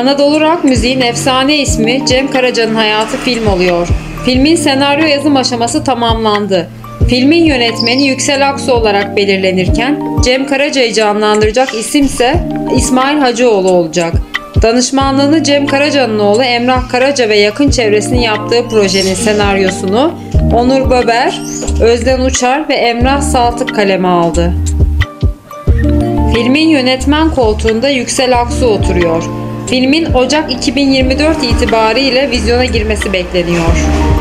Anadolu Rock müziğin efsane ismi Cem Karaca'nın hayatı film oluyor. Filmin senaryo yazım aşaması tamamlandı. Filmin yönetmeni Yüksel Aksu olarak belirlenirken Cem Karaca'yı canlandıracak isimse İsmail Hacıoğlu olacak. Danışmanlığını Cem Karaca'nın oğlu Emrah Karaca ve yakın çevresinin yaptığı projenin senaryosunu Onur Böber, Özden Uçar ve Emrah Saltık kaleme aldı. Filmin yönetmen koltuğunda Yüksel Aksu oturuyor. Filmin Ocak 2024 itibariyle vizyona girmesi bekleniyor.